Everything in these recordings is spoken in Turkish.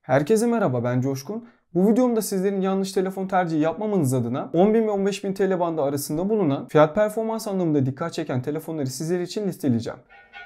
Herkese merhaba, ben Coşkun. Bu videomda sizlerin yanlış telefon tercihi yapmamanız adına 10.000 ve 15.000 TL bandı arasında bulunan fiyat performans anlamında dikkat çeken telefonları sizler için listeleyeceğim.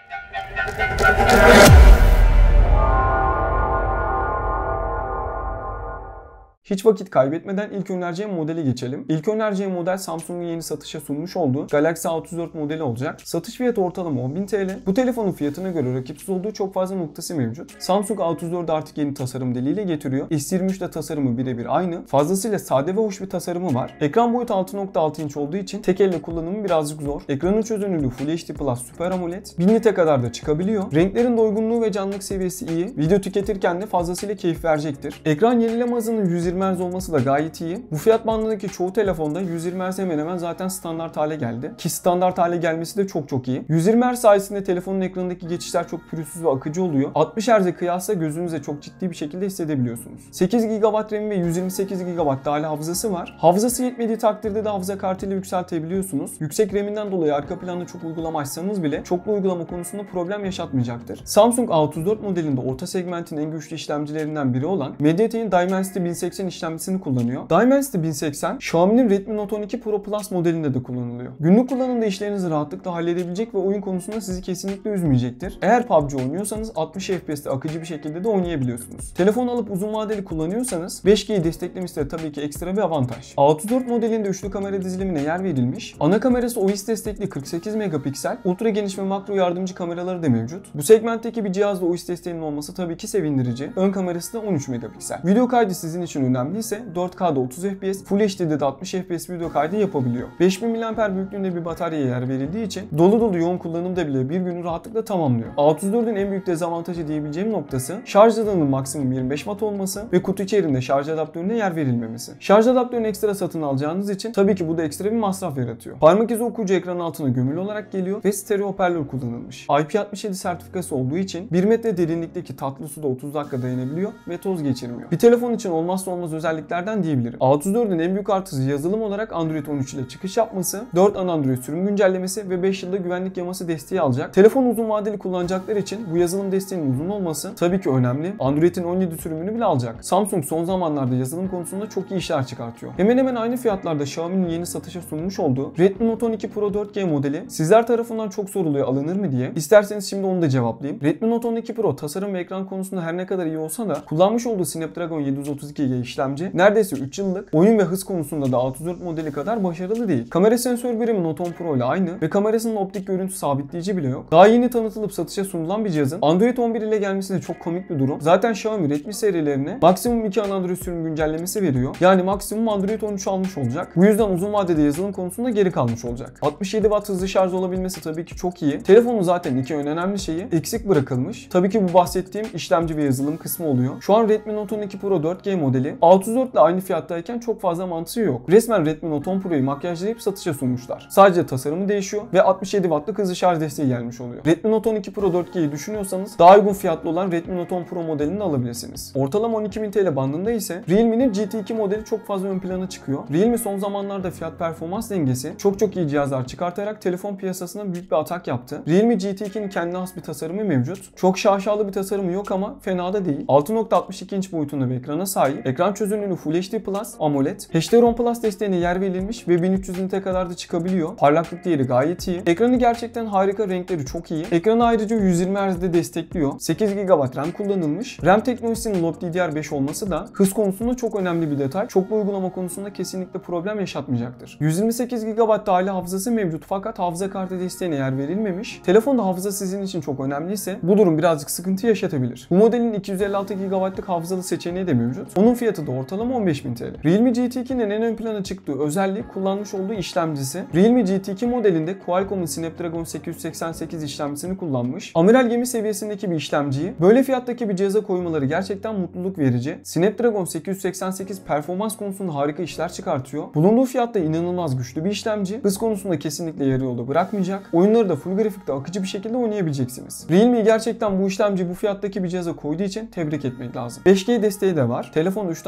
Hiç vakit kaybetmeden ilk önereceğim modele geçelim. İlk önereceğim model Samsung'un yeni satışa sunmuş olduğu Galaxy A34 modeli olacak. Satış fiyatı ortalama 10.000 TL. Bu telefonun fiyatına göre rakipsiz olduğu çok fazla noktası mevcut. Samsung A34 artık yeni tasarım diliyle getiriyor. S23 ile tasarımı birebir aynı. Fazlasıyla sade ve hoş bir tasarımı var. Ekran boyutu 6.6 inç olduğu için tek elle kullanımı birazcık zor. Ekranın çözünürlüğü Full HD Plus Super AMOLED. 1000 nite kadar da çıkabiliyor. Renklerin doygunluğu ve canlılık seviyesi iyi. Video tüketirken de fazlasıyla keyif verecektir. Ekran yenileme hızının 120 Hz olması da gayet iyi. Bu fiyat bandındaki çoğu telefonda 120 Hz hemen hemen zaten standart hale geldi. Ki standart hale gelmesi de çok iyi. 120 Hz sayesinde telefonun ekranındaki geçişler çok pürüzsüz ve akıcı oluyor. 60 Hz'e kıyasla gözünüze çok ciddi bir şekilde hissedebiliyorsunuz. 8 GB RAM ve 128 GB dahili hafızası var. Hafızası yetmediği takdirde de hafıza kartıyla yükseltebiliyorsunuz. Yüksek RAM'inden dolayı arka planda çok uygulama açsanız bile çoklu uygulama konusunda problem yaşatmayacaktır. Samsung A34 modelinde orta segmentin en güçlü işlemcilerinden biri olan MediaTek'in Dimensity 1080 işlemcisini kullanıyor. Dimensity 1080, Xiaomi'nin Redmi Note 12 Pro Plus modelinde de kullanılıyor. Günlük kullanımda işlerinizi rahatlıkla halledebilecek ve oyun konusunda sizi kesinlikle üzmeyecektir. Eğer PUBG oynuyorsanız 60 FPS'te akıcı bir şekilde de oynayabiliyorsunuz. Telefonu alıp uzun vadeli kullanıyorsanız 5G'yi desteklemesi de tabii ki ekstra bir avantaj. A34 modelinde üçlü kamera dizilimine yer verilmiş. Ana kamerası OIS destekli 48 megapiksel, ultra geniş ve makro yardımcı kameraları da mevcut. Bu segmentteki bir cihazda OIS desteğinin olması tabii ki sevindirici. Ön kamerası da 13 megapiksel. Video kaydı sizin için önemliyse 4K'da 30 FPS, Full HD'de de 60 FPS video kaydı yapabiliyor. 5000 mAh büyüklüğünde bir bataryaya yer verildiği için dolu yoğun kullanımda bile bir günü rahatlıkla tamamlıyor. A34'ün en büyük dezavantajı diyebileceğim noktası şarj hızının maksimum 25 Watt olması ve kutu içerisinde şarj adaptörüne yer verilmemesi. Şarj adaptörünü ekstra satın alacağınız için tabii ki bu da ekstra bir masraf yaratıyor. Parmak izi okuyucu ekranın altına gömülü olarak geliyor ve stereo hoparlör kullanılmış. IP67 sertifikası olduğu için 1 metre derinlikteki tatlı suda 30 dakika dayanabiliyor ve toz geçirmiyor. Bir telefon için olmazsa olmaz özelliklerden diyebilirim. A34'ün en büyük artısı yazılım olarak Android 13 ile çıkış yapması, 4 ana Android sürüm güncellemesi ve 5 yılda güvenlik yaması desteği alacak. Telefon uzun vadeli kullanacaklar için bu yazılım desteğinin uzun olması tabii ki önemli. Android'in 17 sürümünü bile alacak. Samsung son zamanlarda yazılım konusunda çok iyi işler çıkartıyor. Hemen hemen aynı fiyatlarda Xiaomi'nin yeni satışa sunmuş olduğu Redmi Note 12 Pro 4G modeli sizler tarafından çok soruluyor, alınır mı diye. İsterseniz şimdi onu da cevaplayayım. Redmi Note 12 Pro tasarım ve ekran konusunda her ne kadar iyi olsa da kullanmış olduğu Snapdragon 732G işlemci neredeyse 3 yıllık, oyun ve hız konusunda da A34 modeli kadar başarılı değil. Kamera sensör birimi Note 10 Pro ile aynı ve kamerasının optik görüntü sabitleyici bile yok. Daha yeni tanıtılıp satışa sunulan bir cihazın Android 11 ile gelmesi de çok komik bir durum. Zaten Xiaomi Redmi serilerine maksimum 2 ana Android sürüm güncellemesi veriyor. Yani maksimum Android 13 almış olacak. Bu yüzden uzun vadede yazılım konusunda geri kalmış olacak. 67 Watt hızlı şarj olabilmesi tabii ki çok iyi. Telefonun zaten iki en önemli şeyi eksik bırakılmış. Tabii ki bu bahsettiğim işlemci ve yazılım kısmı oluyor. Şu an Redmi Note 12 Pro 4G modeli A34 ile aynı fiyattayken çok fazla mantığı yok. Resmen Redmi Note 10 Pro'yu makyajlayıp satışa sunmuşlar. Sadece tasarımı değişiyor ve 67 Watt'lık hızlı şarj desteği gelmiş oluyor. Redmi Note 12 Pro 4G'yi düşünüyorsanız daha uygun fiyatlı olan Redmi Note 10 Pro modelini alabilirsiniz. Ortalama 12.000 TL bandında ise Realme'nin GT2 modeli çok fazla ön plana çıkıyor. Realme son zamanlarda fiyat performans dengesi çok iyi cihazlar çıkartarak telefon piyasasına büyük bir atak yaptı. Realme GT2'nin kendine has bir tasarımı mevcut. Çok şaşalı bir tasarımı yok ama fena da değil. 6.62 inç boyutunda bir ekrana sahip. Ekran çözünürlüğü Full HD Plus AMOLED. HDR10 Plus desteğine yer verilmiş ve 1300 nite kadar da çıkabiliyor. Parlaklık değeri gayet iyi. Ekranı gerçekten harika, renkleri çok iyi. Ekranı ayrıca 120 Hz'de destekliyor. 8 GB RAM kullanılmış. RAM teknolojisinin LPDDR5 olması da hız konusunda çok önemli bir detay. Çoklu uygulama konusunda kesinlikle problem yaşatmayacaktır. 128 GB dahili hafızası mevcut fakat hafıza kartı desteğine yer verilmemiş. Telefonda hafıza sizin için çok önemliyse bu durum birazcık sıkıntı yaşatabilir. Bu modelin 256 GB'lık hafızalı seçeneği de mevcut. Onun fiyatı da ortalama 15.000 TL. Realme GT2'nin en ön plana çıktığı özelliği kullanmış olduğu işlemcisi. Realme GT2 modelinde Qualcomm'un Snapdragon 888 işlemcisini kullanmış. Amiral gemi seviyesindeki bir işlemciyi böyle fiyattaki bir cihaza koymaları gerçekten mutluluk verici. Snapdragon 888 performans konusunda harika işler çıkartıyor. Bulunduğu fiyatta inanılmaz güçlü bir işlemci. Hız konusunda kesinlikle yarı yolda bırakmayacak. Oyunları da full grafikte akıcı bir şekilde oynayabileceksiniz. Realme gerçekten bu işlemci bu fiyattaki bir cihaza koyduğu için tebrik etmek lazım. 5G desteği de var. Telefon 3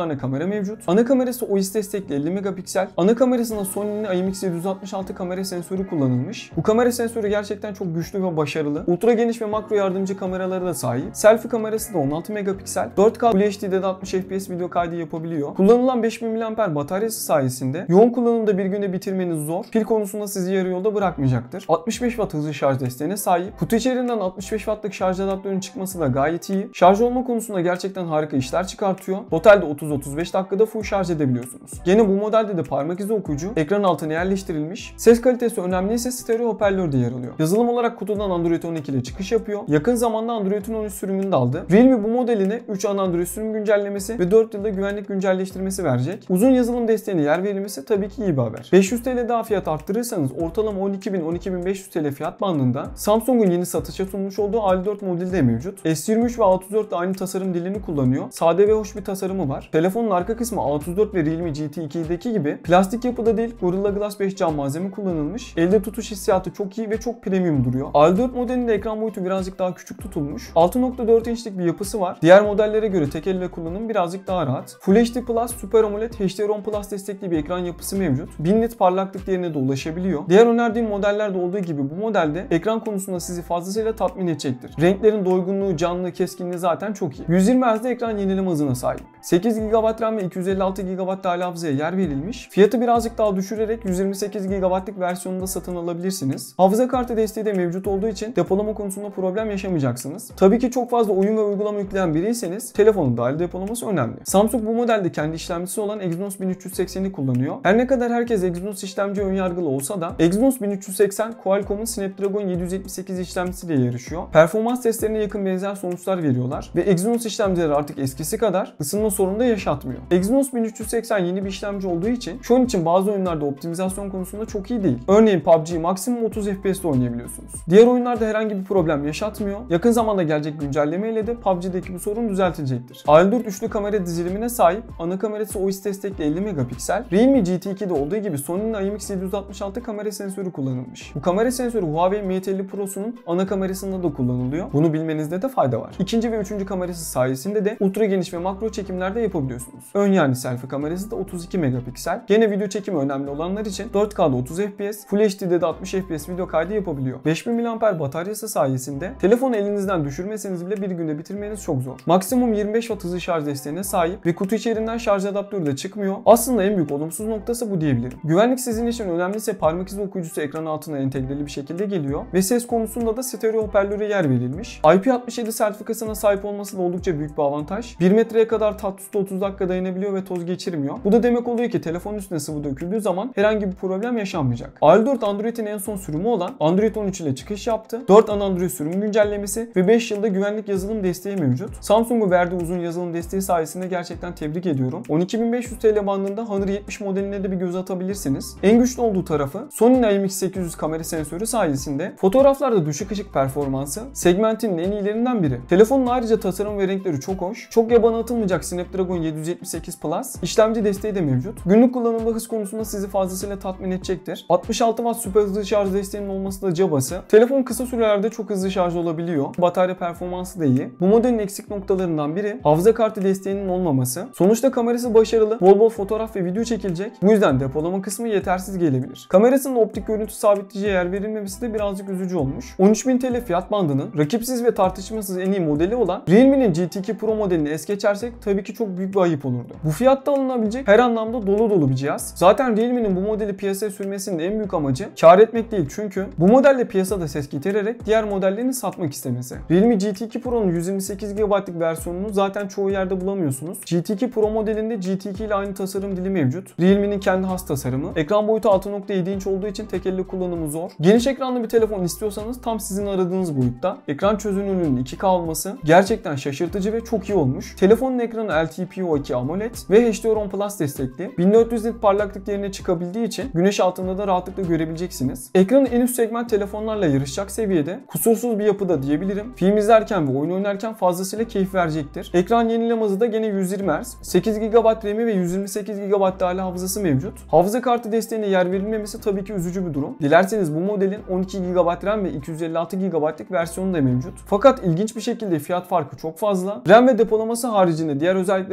tane kamera mevcut. Ana kamerası OIS destekli 50 megapiksel. Ana kamerasında Sony'nin IMX760 kamera sensörü kullanılmış. Bu kamera sensörü gerçekten çok güçlü ve başarılı. Ultra geniş ve makro yardımcı kameraları da sahip. Selfie kamerası da 16 megapiksel. 4K Full HD'de de 60 FPS video kaydı yapabiliyor. Kullanılan 5000 mAh bataryası sayesinde yoğun kullanımda bir günde bitirmeniz zor. Pil konusunda sizi yarı yolda bırakmayacaktır. 65 Watt hızlı şarj desteğine sahip. Kutu içerisinden 65 Watt'lık şarj adaptörünün çıkması da gayet iyi. Şarj olma konusunda gerçekten harika işler çıkartıyor. Totalde 30-35 dakikada full şarj edebiliyorsunuz. Gene bu modelde de parmak izi okuyucu ekran altına yerleştirilmiş. Ses kalitesi önemliyse stereo hoparlör de yer alıyor. Yazılım olarak kutudan Android 12 ile çıkış yapıyor. Yakın zamanda Android 13 sürümünü de aldı. Realme bu modeline 3 ana Android sürüm güncellemesi ve 4 yılda güvenlik güncelleştirmesi verecek. Uzun yazılım desteğine yer verilmesi tabii ki iyi bir haber. 500 TL daha fiyat arttırırsanız ortalama 12.000-12.500 TL fiyat bandında Samsung'un yeni satışa sunmuş olduğu A54 modeli de mevcut. S23 ve A34 de aynı tasarım dilini kullanıyor. Sade ve hoş bir tasarımı var. Telefonun arka kısmı A34 ve Realme GT2'deki gibi plastik yapıda değil, Gorilla Glass 5 cam malzeme kullanılmış. Elde tutuş hissiyatı çok iyi ve çok premium duruyor. A54 modelinde ekran boyutu birazcık daha küçük tutulmuş. 6.4 inçlik bir yapısı var. Diğer modellere göre tek elle kullanım birazcık daha rahat. Full HD Plus, Super AMOLED, HDR10 Plus destekli bir ekran yapısı mevcut. 1000 nit parlaklık değerine de ulaşabiliyor. Diğer önerdiğim modellerde olduğu gibi bu modelde ekran konusunda sizi fazlasıyla tatmin edecektir. Renklerin doygunluğu, canlılığı, keskinliği zaten çok iyi. 120 Hz'de ekran yenileme hızına sahip. 8 GB RAM ve 256 GB dahili hafızaya yer verilmiş. Fiyatı birazcık daha düşürerek 128 GB'lık versiyonunu da satın alabilirsiniz. Hafıza kartı desteği de mevcut olduğu için depolama konusunda problem yaşamayacaksınız. Tabii ki çok fazla oyun ve uygulama yükleyen biriyseniz telefonun dahili depolaması önemli. Samsung bu modelde kendi işlemcisi olan Exynos 1380'i kullanıyor. Her ne kadar herkes Exynos işlemci önyargılı olsa da Exynos 1380 Qualcomm'un Snapdragon 778 işlemcisiyle yarışıyor. Performans testlerine yakın benzer sonuçlar veriyorlar ve Exynos işlemcileri artık eskisi kadar ısınma sorunu da yaşatmıyor. Exynos 1380 yeni bir işlemci olduğu için şu an için bazı oyunlarda optimizasyon konusunda çok iyi değil. Örneğin PUBG'yi maksimum 30 FPS'te oynayabiliyorsunuz. Diğer oyunlarda herhangi bir problem yaşatmıyor. Yakın zamanda gelecek güncellemeyle de PUBG'deki bu sorun düzeltilecektir. A54 üçlü kamera dizilimine sahip. Ana kamerası OIS destekli 50 megapiksel. Realme GT2'de olduğu gibi Sony'nin IMX760 kamera sensörü kullanılmış. Bu kamera sensörü Huawei Mate 50 Pro'sunun ana kamerasında da kullanılıyor. Bunu bilmenizde de fayda var. İkinci ve üçüncü kamerası sayesinde de ultra geniş ve makro çekimlerde yapabiliyorsunuz. Ön yani selfie kamerası da 32 megapiksel. Gene video çekimi önemli olanlar için 4K'da 30 FPS, Full HD'de de 60 FPS video kaydı yapabiliyor. 5000 mAh bataryası sayesinde telefonu elinizden düşürmeseniz bile bir günde bitirmeniz çok zor. Maksimum 25 Watt hızlı şarj desteğine sahip ve kutu içerisinden şarj adaptörü de çıkmıyor. Aslında en büyük olumsuz noktası bu diyebilirim. Güvenlik sizin için önemliyse parmak izi okuyucusu ekran altına entegreli bir şekilde geliyor ve ses konusunda da stereo hoparlöre yer verilmiş. IP67 sertifikasına sahip olması da oldukça büyük bir avantaj. 1 metreye kadar tatlısta 30 dakika dayanabiliyor ve toz geçirmiyor. Bu da demek oluyor ki telefonun üstüne sıvı döküldüğü zaman herhangi bir problem yaşanmayacak. A54 Android'in en son sürümü olan Android 13 ile çıkış yaptı. 4 ana Android sürüm güncellemesi ve 5 yılda güvenlik yazılım desteği mevcut. Samsung'un verdiği uzun yazılım desteği sayesinde gerçekten tebrik ediyorum. 12.500 TL bandında Honor 70 modeline de bir göz atabilirsiniz. En güçlü olduğu tarafı Sony'nin IMX800 kamera sensörü sayesinde fotoğraflarda düşük ışık performansı segmentinin en iyilerinden biri. Telefonun ayrıca tasarım ve renkleri çok hoş. Çok yabana atılmayacak Snapdragon 778 Plus işlemci desteği de mevcut. Günlük kullanımda hız konusunda sizi fazlasıyla tatmin edecektir. 66 Watt süper hızlı şarj desteğinin olması da cabası. Telefon kısa sürelerde çok hızlı şarj olabiliyor. Batarya performansı da iyi. Bu modelin eksik noktalarından biri hafıza kartı desteğinin olmaması. Sonuçta kamerası başarılı. Bol bol fotoğraf ve video çekilecek. Bu yüzden depolama kısmı yetersiz gelebilir. Kamerasının optik görüntü sabitleyiciye yer verilmemesi de birazcık üzücü olmuş. 13.000 TL fiyat bandının rakipsiz ve tartışmasız en iyi modeli olan Realme'nin GT2 Pro modelini es geçersek tabii ki çok büyük bir ayıp olurdu. Bu fiyatta alınabilecek her anlamda dolu bir cihaz. Zaten Realme'nin bu modeli piyasaya sürmesinin en büyük amacı kar etmek değil, çünkü bu modelle piyasada ses getirerek diğer modellerini satmak istemesi. Realme GT2 Pro'nun 128 GB'lık versiyonunu zaten çoğu yerde bulamıyorsunuz. GT2 Pro modelinde GT2 ile aynı tasarım dili mevcut. Realme'nin kendi has tasarımı. Ekran boyutu 6.7 inç olduğu için tek elle kullanımı zor. Geniş ekranlı bir telefon istiyorsanız tam sizin aradığınız boyutta. Ekran çözünürlüğünün 2K olması gerçekten şaşırtıcı ve çok iyi olmuş. Telefonun ekranı LTPO2 AMOLED ve HDR10 Plus destekli. 1400 nit parlaklık değerine çıkabildiği için güneş altında da rahatlıkla görebileceksiniz. Ekranı en üst segment telefonlarla yarışacak seviyede. Kusursuz bir yapıda diyebilirim. Film izlerken ve oyun oynarken fazlasıyla keyif verecektir. Ekran yenileme hızı da gene 120 Hz. 8 GB RAM'i ve 128 GB dahili hafızası mevcut. Hafıza kartı desteğine yer verilmemesi tabii ki üzücü bir durum. Dilerseniz bu modelin 12 GB RAM ve 256 GB'lık versiyonu da mevcut. Fakat ilginç bir şekilde fiyat farkı çok fazla. RAM ve depolaması haricinde diğer özellikleri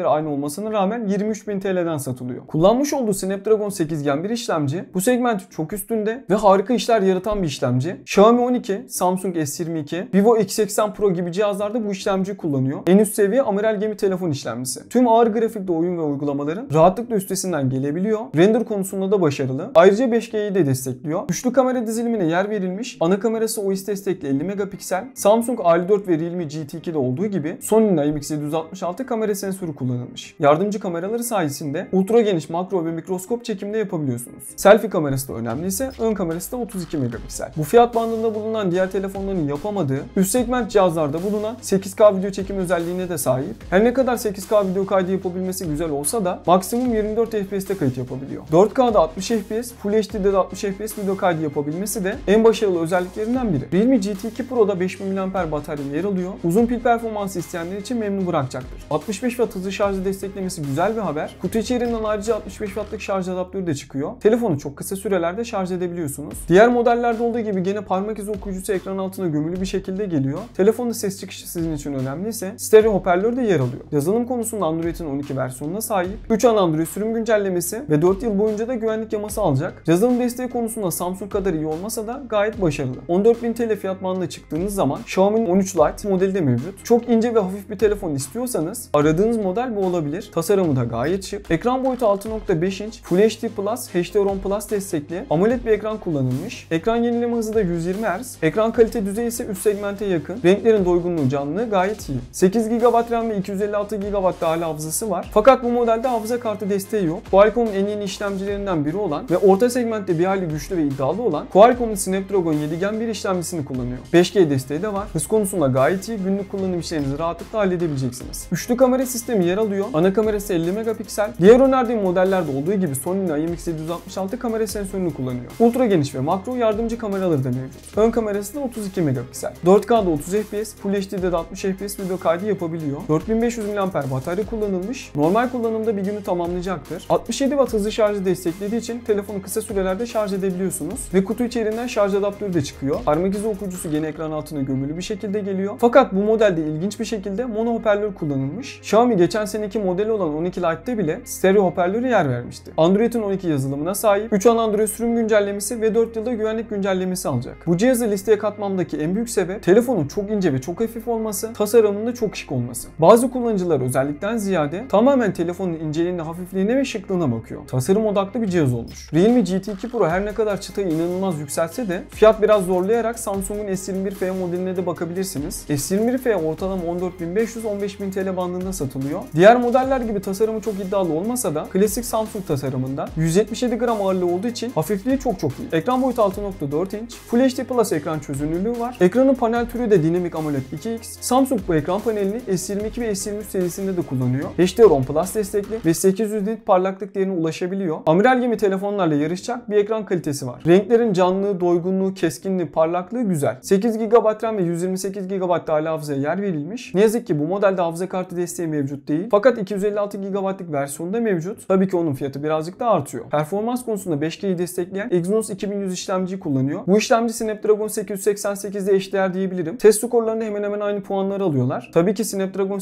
aynı olmasına rağmen 23.000 TL'den satılıyor. Kullanmış olduğu Snapdragon 8 Gen bir işlemci bu segmenti çok üstünde ve harika işler yaratan bir işlemci. Xiaomi 12, Samsung S22, Vivo X80 Pro gibi cihazlarda bu işlemciyi kullanıyor. En üst seviye amiral gemi telefon işlemcisi. Tüm ağır grafikli oyun ve uygulamaların rahatlıkla üstesinden gelebiliyor. Render konusunda da başarılı. Ayrıca 5G'yi de destekliyor. Üçlü kamera dizilimine yer verilmiş. Ana kamerası OIS destekli 50 megapiksel. Samsung A54 ve Realme GT2'de olduğu gibi Sony'nin IMX766 kamera sensörü kullanılmış. Yardımcı kameraları sayesinde ultra geniş makro ve mikroskop çekimde yapabiliyorsunuz. Selfie kamerası da önemliyse ön kamerası da 32 megapiksel. Bu fiyat bandında bulunan diğer telefonların yapamadığı üst segment cihazlarda bulunan 8K video çekim özelliğine de sahip. Her ne kadar 8K video kaydı yapabilmesi güzel olsa da maksimum 24 FPS'te kayıt yapabiliyor. 4K'da 60 FPS, Full HD'de de 60 FPS video kaydı yapabilmesi de en başarılı özelliklerinden biri. Realme GT2 Pro'da 5000 mAh batarya yer alıyor. Uzun pil performansı isteyenler için memnun bırakacaktır. 65 Watt hızlı şarjı desteklemesi güzel bir haber. Kutu içeriğinden ayrıca 65 Watt'lık şarj adaptörü de çıkıyor. Telefonu çok kısa sürelerde şarj edebiliyorsunuz. Diğer modellerde olduğu gibi gene parmak izi okuyucusu ekran altına gömülü bir şekilde geliyor. Telefonun ses çıkışı sizin için önemliyse stereo hoparlör de yer alıyor. Yazılım konusunda Android'in 12 versiyonuna sahip. 3 ana Android sürüm güncellemesi ve 4 yıl boyunca da güvenlik yaması alacak. Yazılım desteği konusunda Samsung kadar iyi olmasa da gayet başarılı. 14.000 TL fiyat bandına çıktığınız zaman Xiaomi'nin 13 Lite modeli de mevcut. Çok ince ve hafif bir telefon istiyorsanız aradığınız model bu olabilir. Tasarımı da gayet şık. Ekran boyutu 6.5 inç, Full HD Plus, HDR10 Plus destekli AMOLED bir ekran kullanılmış. Ekran yenileme hızı da 120 Hz. Ekran kalite düzeyi ise üst segmente yakın. Renklerin doygunluğu, canlılığı gayet iyi. 8 GB RAM ve 256 GB dahili hafızası var. Fakat bu modelde hafıza kartı desteği yok. Qualcomm'un en yeni işlemcilerinden biri olan ve orta segmentte bir hayli güçlü ve iddialı olan Qualcomm'un Snapdragon 7 Gen bir işlemcisini kullanıyor. 5G desteği de var. Hız konusunda gayet iyi. Günlük kullanım işlerinizi rahatlıkla halledebileceksiniz. Üçlü kamera sistemi yer alıyor. Ana kamerası 50 megapiksel. Diğer önerdiğim modellerde olduğu gibi Sony'nin IMX766 kamera sensörünü kullanıyor. Ultra geniş ve makro yardımcı kameraları da mevcut. Ön kamerası da 32 megapiksel. 4K'da 30 FPS, Full HD'de de 60 FPS video kaydı yapabiliyor. 4500 mAh batarya kullanılmış. Normal kullanımda bir günü tamamlayacaktır. 67 Watt hızlı şarjı desteklediği için telefonu kısa sürelerde şarj edebiliyorsunuz. Ve kutu içerisinden şarj adaptörü de çıkıyor. Parmak izi okuyucusu gene ekran altına gömülü bir şekilde geliyor. Fakat bu modelde ilginç bir şekilde mono hoparlör kullanılmış. Xiaomi geçen seneki modeli olan 12 Lite'de bile stereo hoparlörü yer vermişti. Android'in 12 yazılımına sahip, 3 ana Android sürüm güncellemesi ve 4 yılda güvenlik güncellemesi alacak. Bu cihazı listeye katmamdaki en büyük sebep telefonun çok ince ve çok hafif olması, tasarımının da çok şık olması. Bazı kullanıcılar özellikten ziyade tamamen telefonun inceliğine, hafifliğine ve şıklığına bakıyor. Tasarım odaklı bir cihaz olmuş. Realme GT2 Pro her ne kadar çıtayı inanılmaz yükseltse de fiyat biraz zorlayarak Samsung'un S21FE modeline de bakabilirsiniz. S21FE ortalama 14.500-15.000 TL bandında satılıyor. Diğer modeller gibi tasarımı çok iddialı olmasa da klasik Samsung tasarımında 177 gram ağırlığı olduğu için hafifliği çok iyi. Ekran boyutu 6.4 inç, Full HD Plus ekran çözünürlüğü var. Ekranın panel türü de dinamik AMOLED 2X. Samsung bu ekran panelini S22 ve S23 serisinde de kullanıyor. HDR10 Plus destekli ve 800 nit parlaklık değerine ulaşabiliyor. Amiral gemi telefonlarla yarışacak bir ekran kalitesi var. Renklerin canlılığı, doygunluğu, keskinliği, parlaklığı güzel. 8 GB RAM ve 128 GB dahili hafızaya yer verilmiş. Ne yazık ki bu modelde hafıza kartı desteği mevcut değil. Fakat 256 GB'lık versiyonu da mevcut. Tabii ki onun fiyatı birazcık da artıyor. Performans konusunda 5G'yi destekleyen Exynos 2100 işlemciyi kullanıyor. Bu işlemci Snapdragon 888'de eşdeğer diyebilirim. Test skorlarında hemen hemen aynı puanları alıyorlar. Tabii ki Snapdragon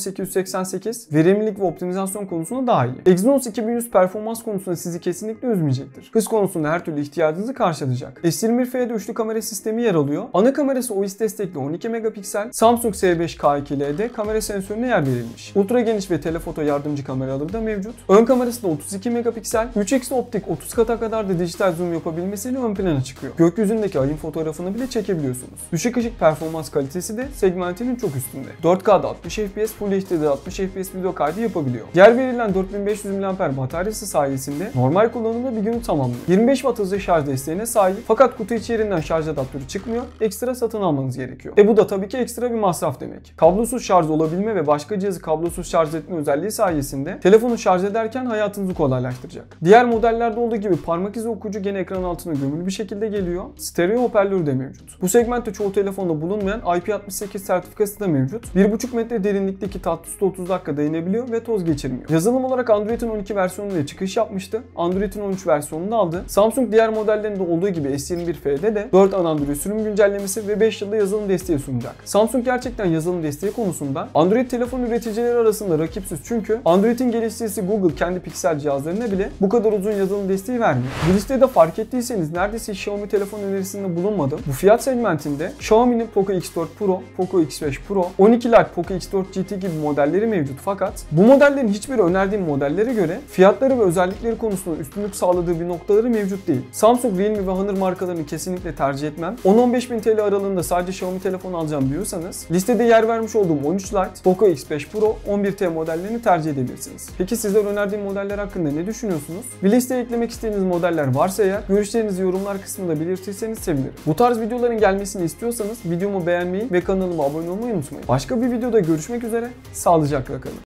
888 verimlilik ve optimizasyon konusunda daha iyi. Exynos 2100 performans konusunda sizi kesinlikle üzmeyecektir. Hız konusunda her türlü ihtiyacınızı karşılayacak. S21F'de üçlü kamera sistemi yer alıyor. Ana kamerası OIS destekli 12 megapiksel. Samsung S5K2L'de kamera sensörüne yer verilmiş. Ultra geniş ve telefoto yardımcı kameraları da mevcut. Ön kamerası da 32 megapiksel. 3x optik 30 kata kadar da dijital zoom yapabilmesiyle ön plana çıkıyor. Gökyüzündeki ayın fotoğrafını bile çekebiliyorsunuz. Düşük ışık performans kalitesi de segmentinin çok üstünde. 4K'da 60 FPS, Full HD'de 60 FPS video kaydı yapabiliyor. Yer verilen 4500 mAh bataryası sayesinde normal kullanımda bir günü tamamlıyor. 25 Watt hızlı şarj desteğine sahip fakat kutu içerisinden şarj adaptörü çıkmıyor. Ekstra satın almanız gerekiyor. Bu da tabii ki ekstra bir masraf demek. Kablosuz şarj olabilme ve başka cihazı kablosuz şarj etme özelliği sayesinde telefonu şarj ederken hayatınızı kolaylaştıracak. Diğer modellerde olduğu gibi parmak izi okuyucu gene ekran altına gömülü bir şekilde geliyor. Stereo hoparlörü de mevcut. Bu segmentte çoğu telefonda bulunmayan IP68 sertifikası da mevcut. 1,5 metre derinlikteki tatlı suda 30 dakika dayanabiliyor ve toz geçirmiyor. Yazılım olarak Android'in 12 versiyonuyla çıkış yapmıştı. Android'in 13 versiyonunu aldı. Samsung diğer modellerinde olduğu gibi S21F'de de 4 ana Android sürüm güncellemesi ve 5 yılda yazılım desteği sunacak. Samsung gerçekten yazılım desteği konusunda Android telefon üreticileri arasında rakipsiz mümkünsüz. Çünkü Android'in geliştiricisi Google kendi Pixel cihazlarına bile bu kadar uzun yazılım desteği vermiyor. Bu listede fark ettiyseniz neredeyse Xiaomi telefon önerisinde bulunmadım. Bu fiyat segmentinde Xiaomi'nin Poco X4 Pro, Poco X5 Pro, 12 Lite Poco X4 GT gibi modelleri mevcut fakat bu modellerin hiçbiri önerdiğim modellere göre fiyatları ve özellikleri konusunda üstünlük sağladığı bir noktaları mevcut değil. Samsung, Realme ve Honor markalarını kesinlikle tercih etmem. 10-15 bin TL aralığında sadece Xiaomi telefon alacağım diyorsanız listede yer vermiş olduğum 13 Lite, Poco X5 Pro, 11T modellerini tercih edebilirsiniz. Peki sizler önerdiğim modeller hakkında ne düşünüyorsunuz? Bir listeye eklemek istediğiniz modeller varsa eğer görüşlerinizi yorumlar kısmında belirtirseniz sevinirim. Bu tarz videoların gelmesini istiyorsanız videomu beğenmeyi ve kanalıma abone olmayı unutmayın. Başka bir videoda görüşmek üzere, sağlıcakla kalın.